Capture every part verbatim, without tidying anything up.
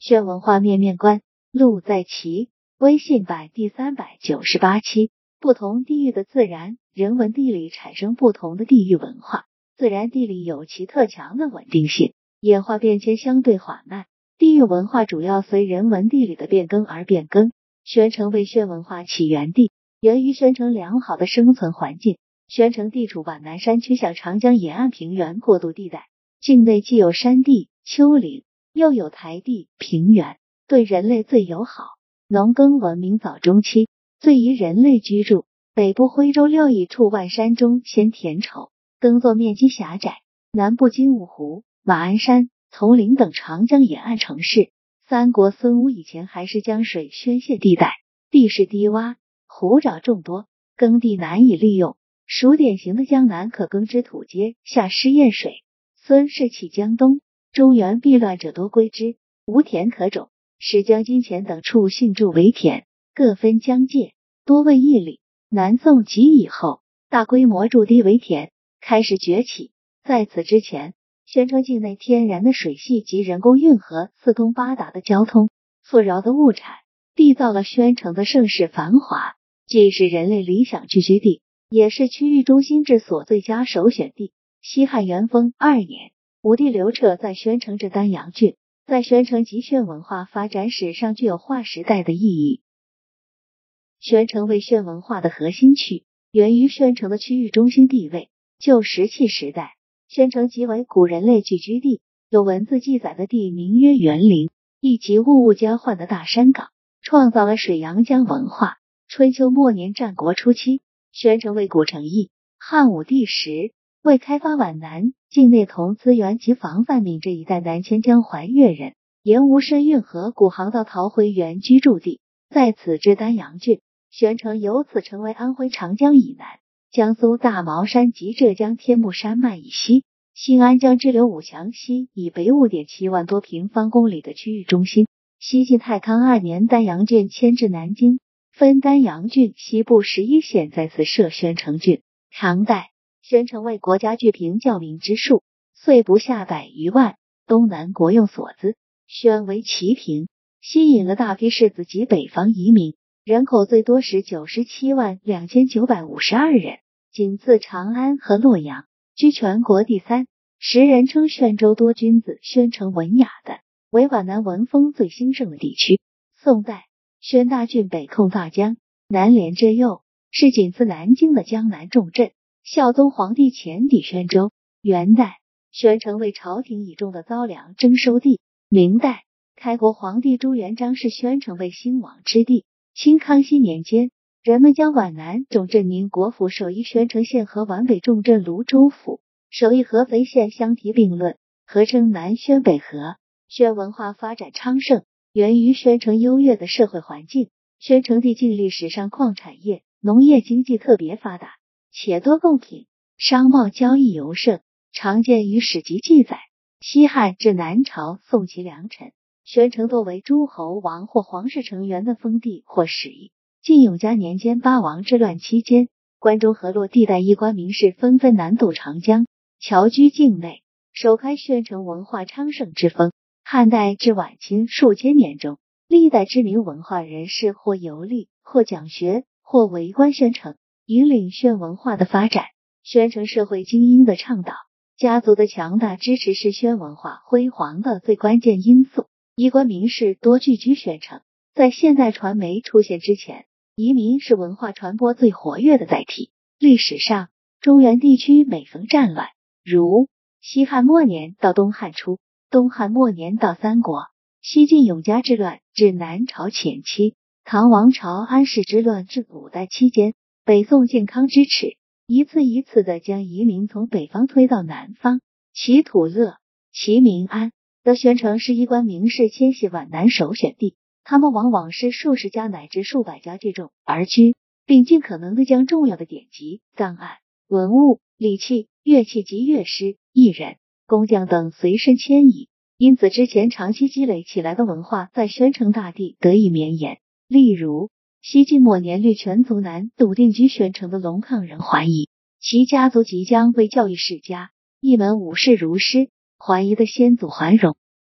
宣文化面面观，路在其微信版第三百九十八期。不同地域的自然、人文地理产生不同的地域文化。自然地理有其特强的稳定性，演化变迁相对缓慢。地域文化主要随人文地理的变更而变更。宣城为宣文化起源地，源于宣城良好的生存环境。宣城地处皖南山区向长江沿岸平原过渡地带，境内既有山地、丘陵，又有台地、平原，对人类最友好。农耕文明早中期，最宜人类居住。北部徽州六邑处万山中先田畴，耕作面积狭窄。南部金吾湖、马鞍山、丛林等长江沿岸城市。三国孙吴以前还是江水宣泄地带，地势低洼，湖沼众多，耕地难以利用，属典型的江南可耕之土阶下湿堰水。孙氏弃江东，中原避乱者多归之，无田可种，使江津前等处信筑为田，各分疆界，多为邑里。南宋及以后，大规模筑堤为田开始崛起。在此之前，宣城境内天然的水系及人工运河四通八达的交通，富饶的物产，缔造了宣城的盛世繁华，既是人类理想聚居地，也是区域中心治所最佳首选地。西汉元丰二年，武帝刘彻在宣城置丹阳郡，在宣城及宣文化发展史上具有划时代的意义。宣城为宣文化的核心区，源于宣城的区域中心地位。旧石器时代，宣城即为古人类聚居地，有文字记载的地名曰园陵，亦即物物交换的大山港，创造了水阳江文化。春秋末年战国初期，宣城为古城邑。汉武帝时，为开发皖南境内铜资源及防范闽这一带南迁江淮越人，沿吴深运河古航道逃回原居住地，在此置丹阳郡。宣城由此成为安徽长江以南、江苏大毛山及浙江天目山脉以西、新安江支流武祥溪以北 五点七万多平方公里的区域中心。西晋太康二年，丹阳郡迁至南京，分丹阳郡西部十一县，在此设宣城郡。唐代，宣城为国家聚平教民之数，岁不下百余万，东南国用所资。宣为齐平，吸引了大批士子及北方移民。人口最多时九十七万两千九百五十二人，仅次长安和洛阳，居全国第三。时人称宣州多君子、宣城文雅的，为皖南文风最兴盛的地区。宋代，宣大郡北控大江，南连浙右，是仅次南京的江南重镇。孝宗皇帝前抵宣州。元代，宣城为朝廷倚重的糟粮征收地。明代，开国皇帝朱元璋视宣城为兴亡之地。清康熙年间，人们将皖南总镇宁国府首邑宣城县和皖北重镇泸州府首邑合肥县相提并论，合称南宣北合。宣文化发展昌盛，源于宣城优越的社会环境。宣城地境历史上矿产业、农业经济特别发达，且多贡品，商贸交易尤盛，常见于史籍记载。西汉至南朝宋齐梁陈，宣城多为诸侯王或皇室成员的封地或史邑。晋永嘉年间八王之乱期间，关中河洛地带衣冠名士纷纷南渡长江，侨居境内，首开宣城文化昌盛之风。汉代至晚清数千年中，历代知名文化人士或游历，或讲学，或围观宣城，引领宣文化的发展。宣城社会精英的倡导，家族的强大支持是宣文化辉煌的最关键因素。衣冠名士多聚居宣城。在现代传媒出现之前，移民是文化传播最活跃的载体。历史上，中原地区每逢战乱，如西汉末年到东汉初，东汉末年到三国，西晋永嘉之乱至南朝前期，唐王朝安史之乱至五代期间，北宋靖康之耻，一次一次地将移民从北方推到南方。齐土勒、齐民安的宣城是衣冠名士迁徙皖南首选地，他们往往是数十家乃至数百家聚众而居，并尽可能地将重要的典籍、档案、文物、礼器、乐器及乐师、艺人、工匠等随身迁移，因此之前长期积累起来的文化在宣城大地得以绵延。例如，西晋末年绿泉族南笃定居宣城的龙亢人桓彝，其家族即将为教育世家，一门武士儒师。桓彝的先祖桓荣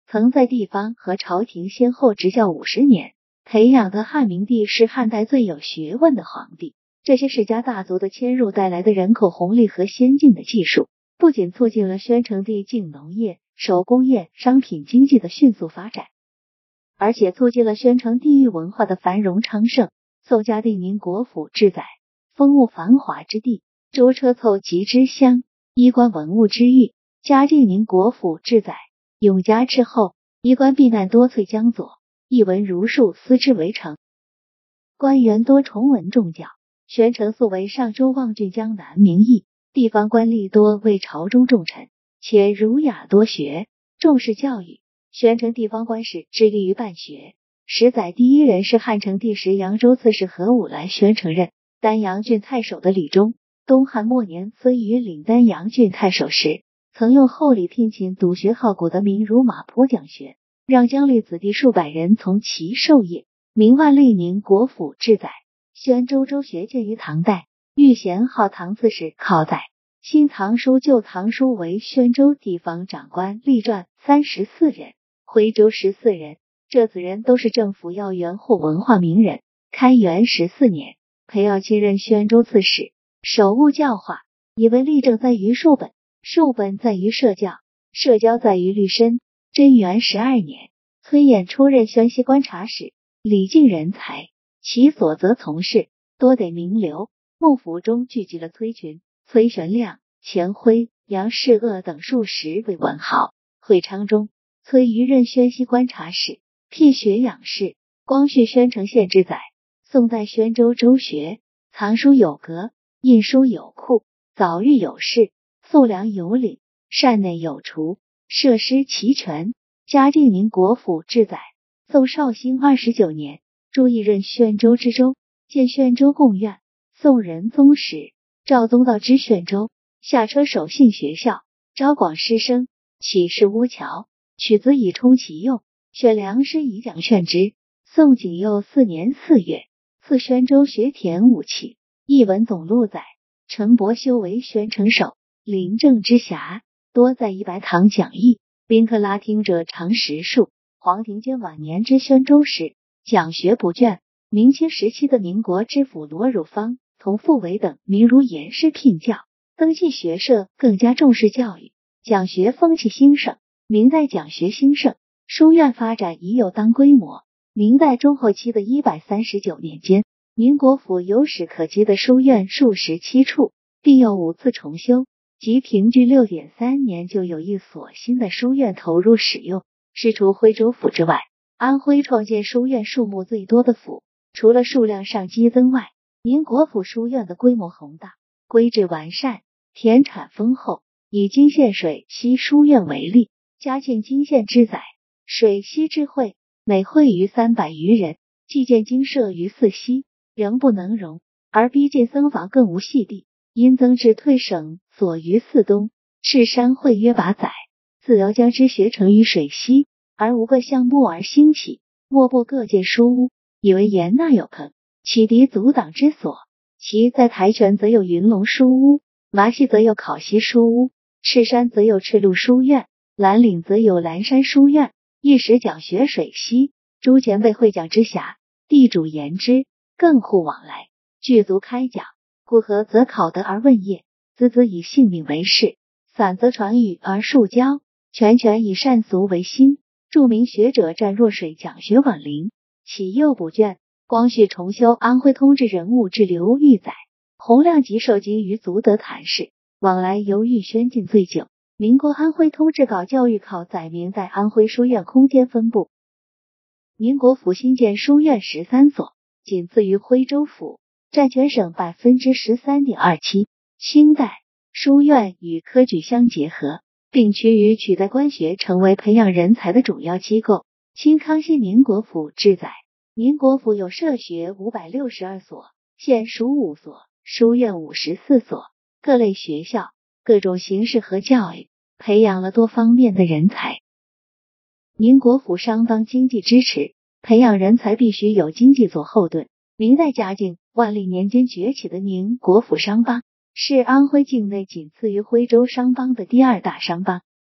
曾在地方和朝廷先后执教五十年，培养的汉明帝是汉代最有学问的皇帝。这些世家大族的迁入带来的人口红利和先进的技术，不仅促进了宣城地境农业、手工业、商品经济的迅速发展，而且促进了宣城地域文化的繁荣昌盛。宋嘉定宁国府志载，风物繁华之地，舟车凑集之乡，衣冠文物之域。嘉定宁国府志载，永嘉之后，衣冠避难多粹江左，一文如数，思之为城。官员多崇文重教，宣城素为上州望郡江南名邑，地方官吏多为朝中重臣，且儒雅多学，重视教育。宣城地方官士致力于办学。史载第一人是汉成帝时扬州刺史何武来宣城任丹阳郡太守的李忠。东汉末年，孙瑜领丹阳郡太守时，曾用厚礼聘请笃学好古的名儒马坡讲学，让乡里子弟数百人从其授业。明万历宁国府志载，宣州州学建于唐代，御贤号唐刺史。考载新藏书旧藏书为宣州地方长官立传三十四人，徽州十四人。这子人都是政府要员或文化名人。开元十四年，裴耀亲任宣州刺史，首务教化，以为立政在于术本，术本在于社教，社教在于律身。贞元十二年，崔琰出任宣西观察使，礼敬人才，其所则从事多得名流。幕府中聚集了崔群、崔玄亮、钱辉、杨士鄂等数十位文豪。会昌中，崔瑜任宣西观察使，辟学养士。光绪宣城县志载，宋代宣州州学，藏书有阁，印书有库，早育有事，宿粮有领，膳内有厨，设施齐全。嘉定宁国府志载，宋绍兴二十九年，朱翊任宣州知州，建宣州贡院。宋仁宗时，赵宗道之宣州，下车守信学校，招广师生，起事乌桥，取子以充其用，选良师以奖劝之。宋景佑四年四月，赐宣州学田五器。译文总录载，程伯修为宣城守，临政之暇，多在仪白堂讲义，宾客拉听者常十数。黄庭坚晚年之宣州时，讲学不倦。明清时期的宁国知府罗汝芳、童富伟等名儒严师聘教，登记学社，更加重视教育，讲学风气兴盛。明代讲学兴盛，书院发展已有当规模。明代中后期的一百三十九年间，宁国府有史可稽的书院数十七处，并有五次重修，即平均 六点三 年就有一所新的书院投入使用，是除徽州府之外，安徽创建书院数目最多的府。除了数量上激增外，宁国府书院的规模宏大，规制完善，田产丰厚。以金县水西书院为例，嘉庆金县之载，水西之会，每会于三百余人，既建经舍于四溪，仍不能容，而逼近僧房更无隙地，因增至退省所于四东，赤山会约把载。自辽江之学成于水西，而无个项目而兴起，莫不各建书屋，以为严纳有朋，启迪阻挡之所。其在台泉则有云龙书屋，麻溪则有考西书屋，赤山则有赤鹿书院，兰岭则有兰山书院。一时讲学水西，诸前辈会讲之暇，地主言之，更互往来，具足开讲。故合则考得而问业，子子以性命为事，散则传语而述教，全全以善俗为心。著名学者占若水讲学晚龄，启幼补卷。光绪重修安徽通志人物志刘玉载，洪亮吉受经于足德坛氏，往来由玉宣进最久。民国安徽通志稿教育考载明在安徽书院空间分布。宁国府新建书院十三所，仅次于徽州府，占全省 百分之十三点二七。 清代书院与科举相结合，并趋于取代官学成为培养人才的主要机构。清康熙宁国府志载，宁国府有社学五百六十二所，县属五所，书院五十四所，各类学校，各种形式和教育，培养了多方面的人才。宁国府商帮经济支持，培养人才必须有经济做后盾。明代嘉靖、万历年间崛起的宁国府商帮，是安徽境内仅次于徽州商帮的第二大商帮。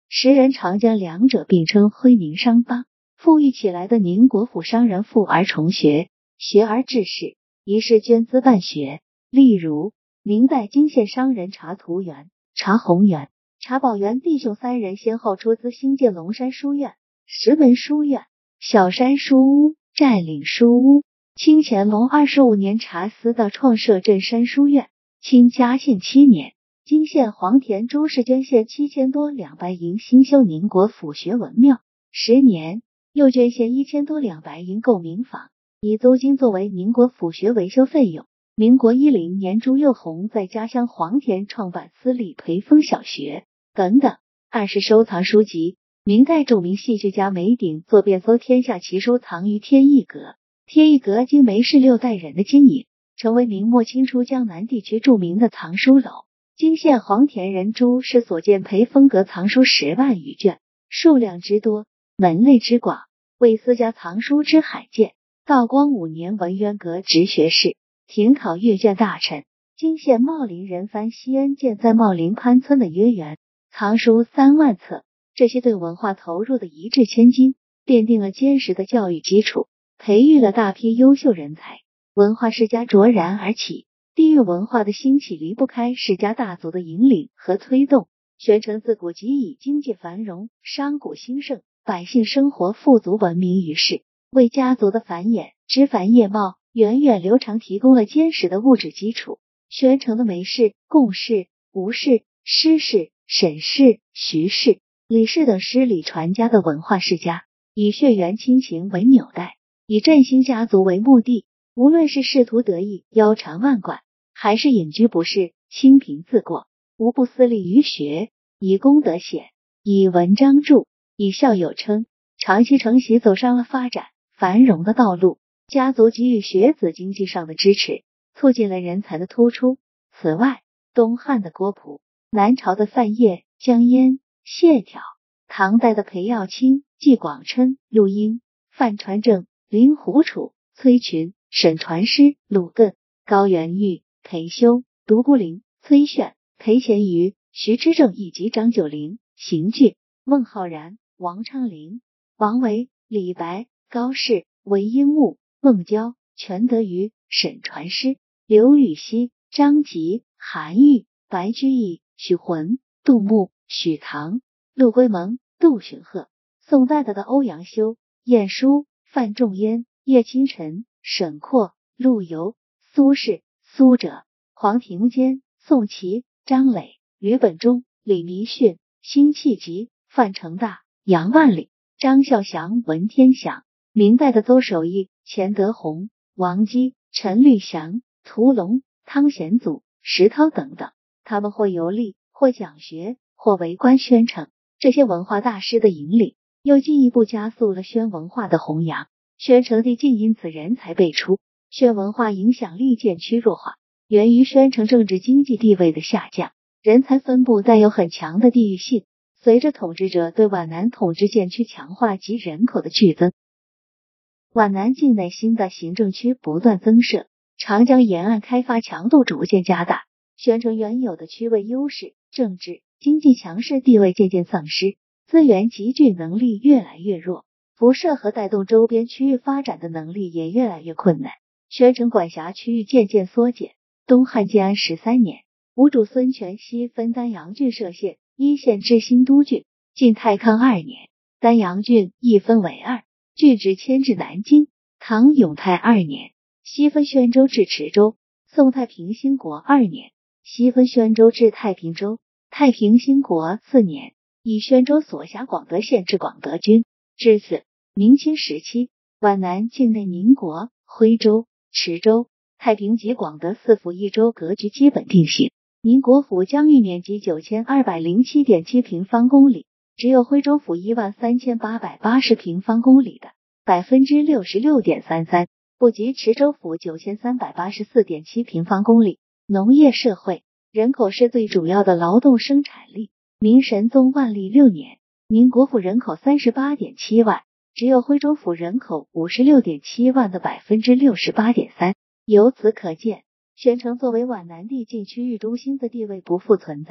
时人常将两者并称徽宁商帮。富裕起来的宁国府商人富而崇学，学而治世，一是捐资办学。例如明代泾县商人查图元、查宏元、查宝元弟兄三人先后出资兴建龙山书院、石门书院、小山书屋、占领书屋。清乾隆二十五年，查司道创设镇山书院。清嘉庆七年，泾县黄田朱氏捐献七千多两白银兴修宁国府学文庙。十年，又捐献一千多两白银购民房，以租金作为宁国府学维修费用。民国一零年，朱佑泓在家乡黄田创办私立培丰小学等等。二是收藏书籍。明代著名戏剧家梅鼎作遍搜天下奇书藏于天一阁。天一阁经梅氏六代人的经营，成为明末清初江南地区著名的藏书楼。泾县黄田人朱氏所建培丰阁藏书十万余卷，数量之多，门类之广，为私家藏书之罕见。道光五年，文渊阁直学士，停考阅卷大臣。泾县茂林人范希恩建在茂林潘村的约园，藏书三万册。这些对文化投入的一掷千金，奠定了坚实的教育基础，培育了大批优秀人才，文化世家卓然而起。地域文化的兴起离不开世家大族的引领和推动。宣城自古即以经济繁荣、商贾兴盛、百姓生活富足闻名于世，为家族的繁衍、枝繁叶茂、源远流长提供了坚实的物质基础。宣城的梅氏、贡氏、吴氏、施氏、沈氏、徐氏、李氏等诗礼传家的文化世家，以血缘亲情为纽带，以振兴家族为目的，无论是仕途得意、腰缠万贯，还是隐居不仕、清贫自过，无不私立于学，以功德显，以文章著，以孝有称，长期承袭走上了发展繁荣的道路。家族给予学子经济上的支持，促进了人才的突出。此外，东汉的郭璞、南朝的范晔、江淹、谢朓，唐代的裴耀卿、纪广琛、陆英、范传正、林狐楚、崔群、沈传师、鲁亘、高元玉、裴修、独孤灵、崔铉、裴乾瑜、徐之正以及张九龄、邢俊、孟浩然、王昌龄、王维、李白、高适、韦应物、孟郊、全德瑜、沈传师、刘禹锡、张籍、韩愈、白居易、许浑、杜牧、许唐、陆龟蒙、杜荀鹤。宋代的欧阳修、晏殊、范仲淹、叶清晨、沈括、陆游、苏轼、苏辙、黄庭坚、宋祁、张磊、吕本中、李弥逊、辛弃疾、范成大、杨万里、张孝祥、文天祥。明代的邹守义、钱德洪、王基、陈律祥、屠龙、汤显祖、石涛等等，他们或游历，或讲学，或为官宣城。这些文化大师的引领，又进一步加速了宣文化的弘扬。宣城帝竟因此人才辈出，宣文化影响力渐趋弱化，源于宣城政治经济地位的下降，人才分布带有很强的地域性。随着统治者对皖南统治渐趋强化及人口的剧增，皖南境内新的行政区不断增设，长江沿岸开发强度逐渐加大，宣城原有的区位优势、政治、经济强势地位渐渐丧失，资源集聚能力越来越弱，辐射和带动周边区域发展的能力也越来越困难。宣城管辖区域渐渐缩减。东汉建安十三年，吴主孙权西分丹阳郡设县，一县置新都郡。晋太康二年，丹阳郡一分为二，郡治迁至南京。唐永泰二年，西分宣州至池州。宋太平兴国二年，西分宣州至太平州。太平兴国四年，以宣州所辖广德县至广德郡。至此，明清时期，皖南境内宁国、徽州、池州、太平及广德四府一州格局基本定型。宁国府疆域面积九千二百零七点七平方公里，只有徽州府一万三千八百八十平方公里的 百分之六十六点三三， 不及池州府九千三百八十四点七平方公里。农业社会，人口是最主要的劳动生产力。明神宗万历六年，宁国府人口 三十八点七万，只有徽州府人口 五十六点七万的 百分之六十八点三。 由此可见，宣城作为皖南地境区域中心的地位不复存在。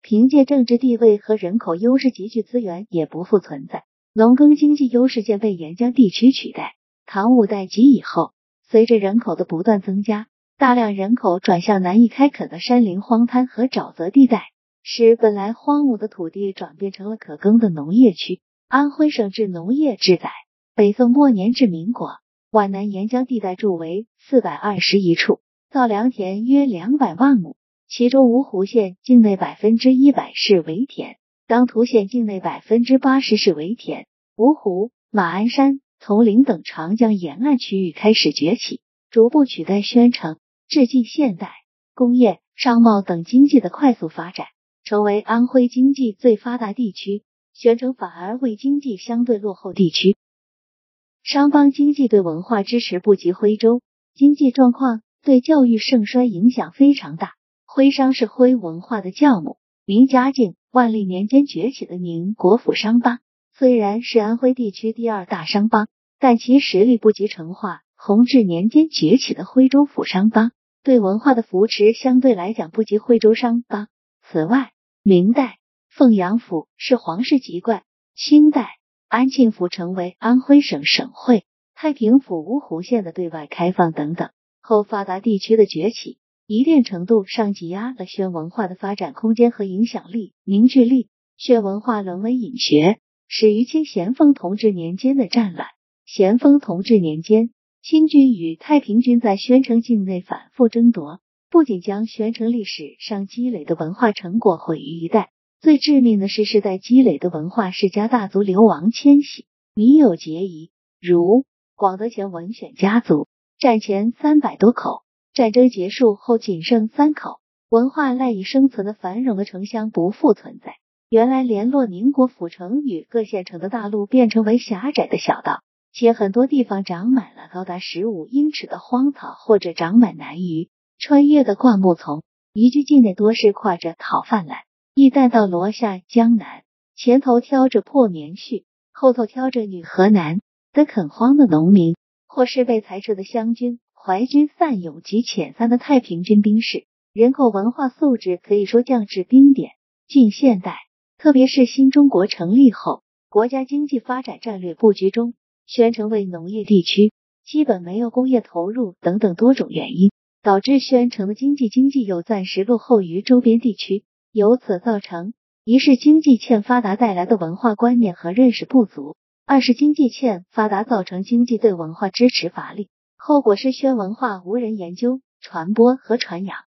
凭借政治地位和人口优势集聚资源也不复存在，农耕经济优势渐被沿江地区取代。唐五代及以后，随着人口的不断增加，大量人口转向难以开垦的山林荒滩和沼泽地带，使本来荒芜的土地转变成了可耕的农业区。安徽省制农业志载，北宋末年至民国，皖南沿江地带筑为四百二十一处，造良田约两百万亩，其中芜湖县境内百分之一百是为田，当涂县境内百分之八十是为田。芜湖、马鞍山、铜陵等长江沿岸区域开始崛起，逐步取代宣城，至近现代，工业、商贸等经济的快速发展，成为安徽经济最发达地区。宣城反而为经济相对落后地区。商帮经济对文化支持不及徽州，经济状况对教育盛衰影响非常大。徽商是徽文化的教母，明嘉靖、万历年间崛起的宁国府商帮，虽然是安徽地区第二大商帮，但其实力不及成化、弘治年间崛起的徽州府商帮，对文化的扶持相对来讲不及徽州商帮。此外，明代凤阳府是皇室籍贯，清代安庆府成为安徽省省会，太平府芜湖县的对外开放等等，后发达地区的崛起，一定程度上挤压了宣文化的发展空间和影响力、凝聚力。宣文化沦为隐学，始于清咸丰同治年间的战乱。咸丰同治年间，清军与太平军在宣城境内反复争夺，不仅将宣城历史上积累的文化成果毁于一旦，最致命的是世代积累的文化世家大族流亡迁徙，民有结遗，如广德前文选家族，战前三百多口，战争结束后仅剩三口，文化赖以生存的繁荣的城乡不复存在。原来联络宁国府城与各县城的大路变成为狭窄的小道，且很多地方长满了高达十五英尺的荒草，或者长满南隅穿越的灌木丛。宜居境内多是挎着讨饭篮，一旦到罗下江南，前头挑着破棉絮，后头挑着女河南的垦荒的农民，或是被裁撤的湘军、淮军散勇及遣散的太平军兵士，人口文化素质可以说降至冰点。近现代，特别是新中国成立后，国家经济发展战略布局中，宣城为农业地区，基本没有工业投入等等多种原因，导致宣城的经济经济又暂时落后于周边地区，由此造成一是经济欠发达带来的文化观念和认识不足，二是经济欠发达造成经济对文化支持乏力，后果是宣文化无人研究、传播和传扬。